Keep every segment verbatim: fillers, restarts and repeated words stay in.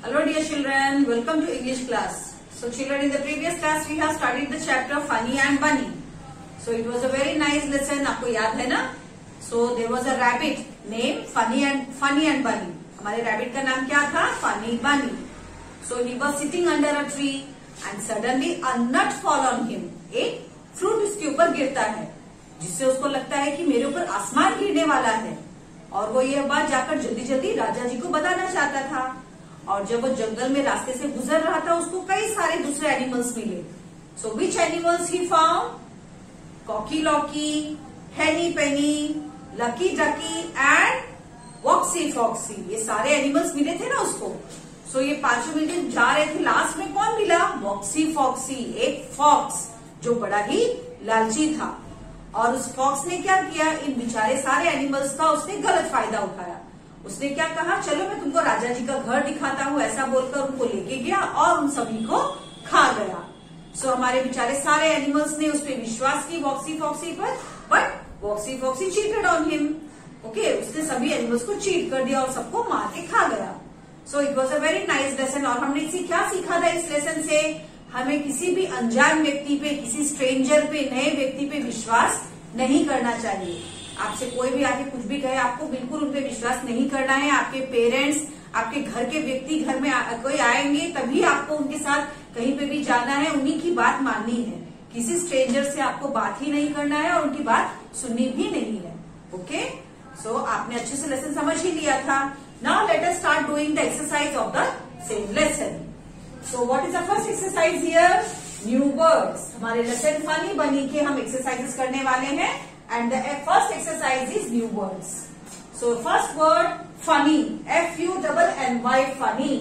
Hello dear children, welcome to English class. So children, in the previous class we have studied the chapter Funny and Bunny. So it was a very nice lesson. आपको याद है ना? So there was a rabbit named Funny and Funny and Bunny. हमारे rabbit का नाम क्या था? Funny Bunny. So he was sitting under a tree and suddenly a nut fall on him. एक फ्रूट उसके ऊपर गिरता है, जिससे उसको लगता है कि मेरे ऊपर आसमान गिरने वाला है, और वो यह बात जाकर जल्दी जल्दी राजा जी को बताना चाहता था। और जब वो जंगल में रास्ते से गुजर रहा था, उसको कई सारे दूसरे एनिमल्स मिले। So which animals he found? Cocky Locky, Henny Penny, Lucky Ducky and Woxy Foxy. ये सारे एनिमल्स मिले थे ना उसको। सो so, ये पांचों मिलकर जा रहे थे। लास्ट में कौन मिला? वॉक्सी फॉक्सी, एक फॉक्स जो बड़ा ही लालची था। और उस फॉक्स ने क्या किया? इन बेचारे सारे एनिमल्स का उसने गलत फायदा उठाया। उसने क्या कहा? चलो मैं तुमको राजा जी का घर दिखाता हूँ, ऐसा बोलकर उनको लेके गया और उन सभी को खा गया। सो so, हमारे बेचारे सारे एनिमल्स ने उस पर विश्वास की, वॉक्सी फॉक्सी पर, but Woxy Foxy cheated on him. Okay, उसने सभी एनिमल्स को चीट कर दिया और सबको मार के खा गया। So it was a very nice lesson. और हमने इसी क्या सीखा था इस लेसन से? हमें किसी भी अनजान व्यक्ति पे, किसी स्ट्रेंजर पे, नए व्यक्ति पे विश्वास नहीं करना चाहिए। आपसे कोई भी आके कुछ भी कहे, आपको बिल्कुल उन पे विश्वास नहीं करना है। आपके पेरेंट्स, आपके घर के व्यक्ति घर में आ, कोई आएंगे तभी आपको उनके साथ कहीं पे भी जाना है, उन्हीं की बात माननी है। किसी स्ट्रेंजर से आपको बात ही नहीं करना है और उनकी बात सुननी भी नहीं है। ओके, सो आपने अच्छे से लेसन समझ ही लिया था। Now let us start doing the exercise of the same lesson. So what is the first exercise here? New words. हमारे लेसन फनी बनी के हम एक्सरसाइजेस करने वाले हैं। And the first exercise is new words. So first word funny, F U double N Y funny,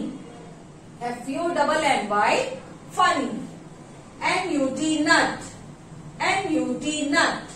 F U double N Y funny. N U T nut, N U T nut.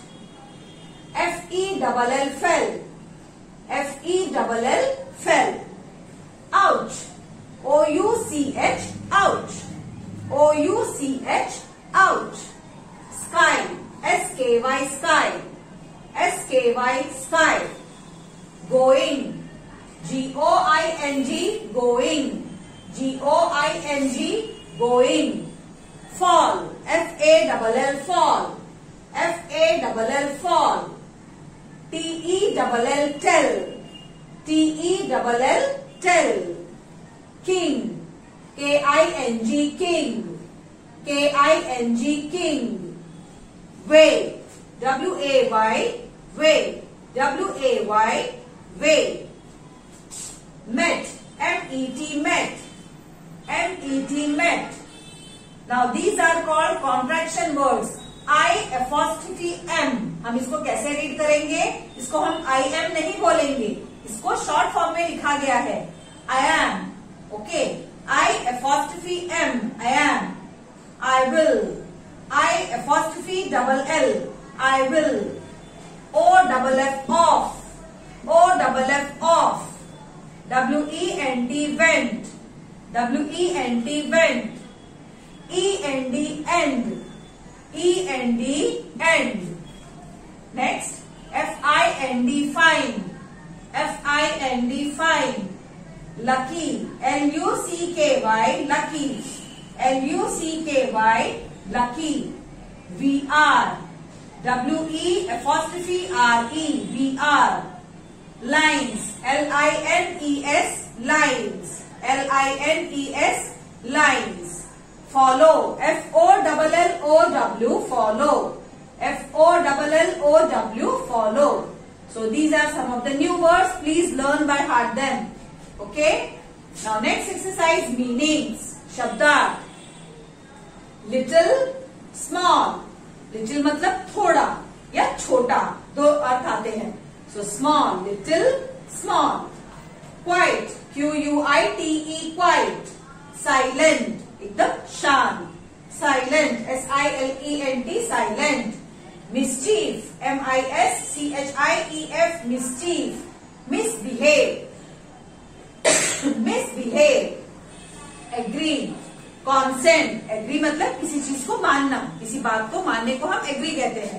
F E double L fell, F E double L fell. Ouch, O U C H ouch, O U C H ouch. Sky, S K Y sky, S K Y sky. Going, G O I N G going, G O I N G going. Fall, F A double L fall, F A double L fall. T E double L tell, T E double L tell. King, K I N G king, K I N G king. Way, W A Y way, W A Y way. Met, M E T met, M E T met. Now these are called contraction words. I apostrophe M. हम इसको कैसे read करेंगे? इसको हम I am नहीं बोलेंगे, इसको short form में लिखा गया है I am. Okay, I apostrophe M, I am. I will, I apostrophe double L, I will. O double F off, O double F off. W E N T went, W E N T went. E N D end, E N D end. Next, F I N D find, F I N D find. Lucky, L U C K Y lucky, L U C K Y lucky. V R, W E apostrophe R E, V R. Lines, L I N E S lines, L I N E S lines. Follow, F O double L O W follow, F O double L O W follow. So these are some of the new words. Please learn by heart them. Okay. Now next exercise, meanings. शब्दार्थ. Little, small. Little मतलब थोड़ा या छोटा, दो अर्थ आते हैं। So small, little, small. Quite, Q U I T E quite. Silent, एकदम शांत. Silent, S I L E N T silent. Mischief, M I S C H I E F mischief. Misbehave, misbehave. Agree, consent. Agree मतलब किसी चीज को मानना, किसी बात को मानने को हम एग्री कहते हैं.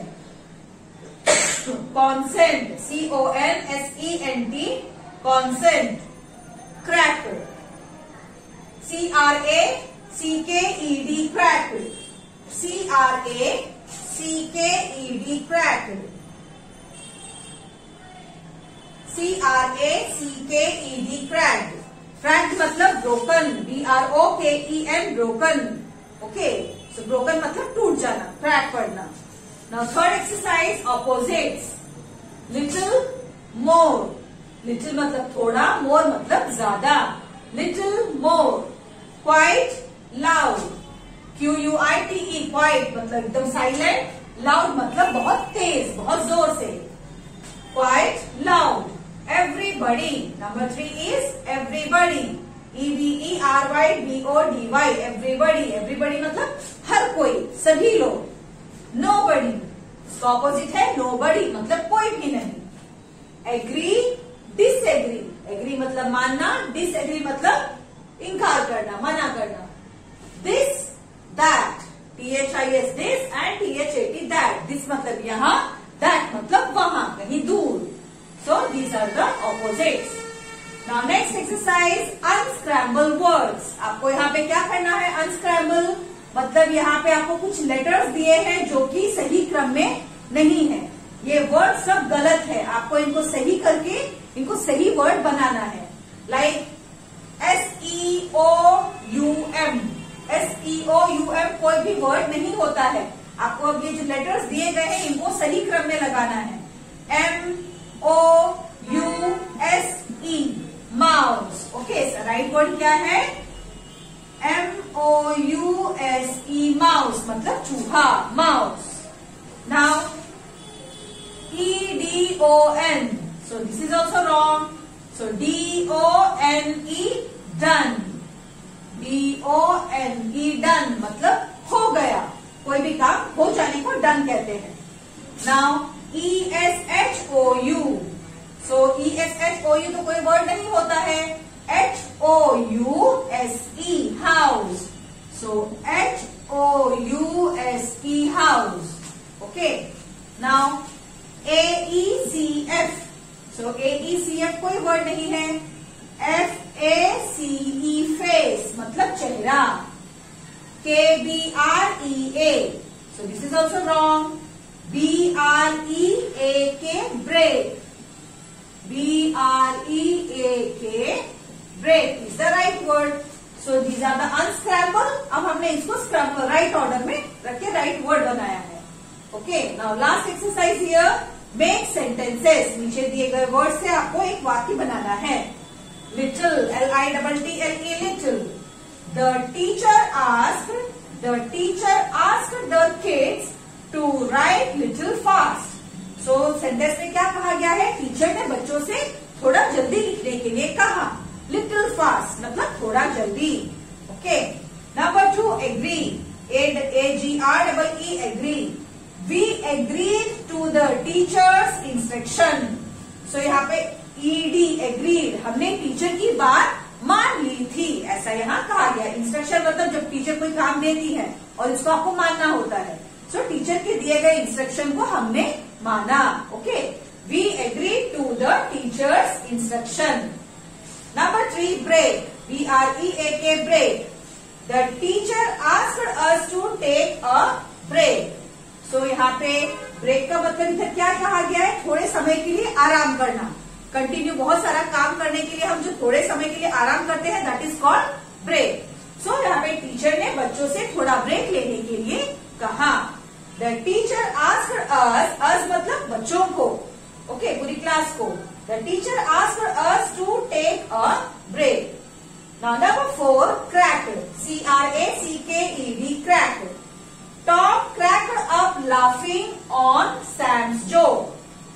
Consent, C O N S E N T consent. Crack, C R A C K E D cracked. C R A C K E D cracked. C R A C K E D cracked. Cracked मतलब broken. B R O K E N broken. Okay. So broken मतलब टूट जाना, crack पड़ना. Now third exercise opposites. Little, more. Little मतलब थोड़ा, more मतलब ज्यादा. Little more. Quite, loud. Q U I T E quiet मतलब एकदम silent. Loud मतलब बहुत तेज, बहुत जोर से. Quite, loud. Everybody. Number three is everybody. E V E R Y B O D Y. Everybody. Everybody मतलब हर कोई, सभी लोग. Nobody. इसका ऑपोजिट है nobody मतलब कोई भी नहीं. Agree, disagree. Agree मतलब मानना, disagree मतलब इनकार करना, मना करना. This, that. T H I S this and T H A T that. This मतलब यहाँ, that मतलब वहां, कहीं दूर. So these are the opposites. Now next exercise, unscramble words. आपको यहाँ पे क्या करना है? unscramble मतलब यहाँ पे आपको कुछ लेटर्स दिए हैं जो कि सही क्रम में नहीं है. ये वर्ड सब गलत है. आपको इनको सही करके इनको सही वर्ड बनाना है. Like S E O U M. S E O U M कोई भी वर्ड नहीं होता है. आपको अब ये जो लेटर्स दिए गए हैं इनको सही क्रम में लगाना है. M O U S E mouse. Okay, right word क्या है? M O U S E mouse मतलब चूहा, mouse. Now E D O N. So this is also wrong. So D O N E done. D O N E done मतलब हो गया. कोई भी काम हो जाने को done कहते हैं. Now E S H O U. So E S H O U तो कोई वर्ड नहीं होता है. H O U S E house. So H O U S E house. Okay. Now A E C F. So A E C F कोई word नहीं है. F A C E face मतलब चेहरा. K B R E A. So this is also wrong. B R E A K break. B R E A K break is the right word. So these are the unscramble. अब हमने इसको scramble right order में रख के right word बनाया है. Okay. Now last exercise here. Make sentences. नीचे दिए गए वर्ड से आपको एक वाक्य बनाना है. Little, L I T T L E little. The teacher asked. The teacher asked the kids to write little fast. So sentence में क्या कहा गया है? टीचर ने बच्चों से थोड़ा जल्दी लिखने के लिए कहा. Little fast मतलब थोड़ा जल्दी. Okay. Number two, agree. A G R E E agree. We agreed to the teacher's instruction. So यहाँ पे E D agreed. हमने टीचर की बात मान ली थी. ऐसा यहाँ कहा गया. इंस्ट्रक्शन मतलब जब टीचर कोई काम देती है और इसको आपको मानना होता है. सो so, टीचर के दिए गए इंस्ट्रक्शन को हमने माना. Okay. We agree to the teacher's instruction. Number three, break. B R E A K break. The teacher asked us to take a break. So यहाँ पे ब्रेक का मतलब इधर क्या कहा गया है? थोड़े समय के लिए आराम करना. कंटिन्यू बहुत सारा काम करने के लिए हम जो थोड़े समय के लिए आराम करते हैं that is called break. So यहाँ पे टीचर ने बच्चों से थोड़ा ब्रेक लेने के लिए कहा. The teacher asked us. Us मतलब बच्चों को. ओके okay, पूरी क्लास को. The teacher asked us to take a break. Now number four, cracked. C R A C K E D cracked. Tom cracked up laughing on Sam's joke.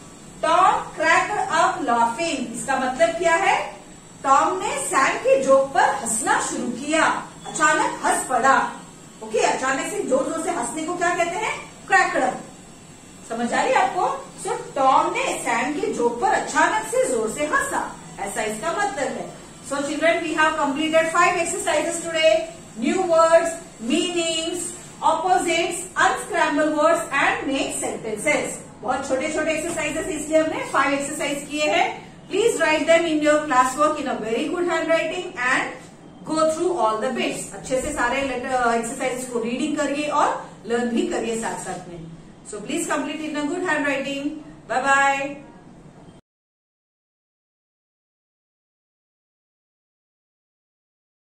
Tom cracked up laughing. इसका मतलब क्या है? Tom ने Sam के joke पर हंसना शुरू किया. अचानक हंस पड़ा. ओके okay, अचानक से जोर जोर से हंसने को क्या कहते हैं? Cracked up. समझ आ रही है आपको? सो so, टॉम ने सैम के जोक पर अचानक से जोर से हंसा. ऐसा इसका मतलब है. So children, we have completed five exercises today. New words, meanings, opposites, unscramble words and make sentences. बहुत छोटे छोटे एक्सरसाइजेस इसलिए हमने फाइव एक्सरसाइज किए हैं. Please write them in your class work in a very good handwriting and go through all the bits. अच्छे से सारे लेटर एक्सरसाइज को रीडिंग करिए और लर्न भी करिए साथ साथ में. So please complete in a good handwriting. Bye bye.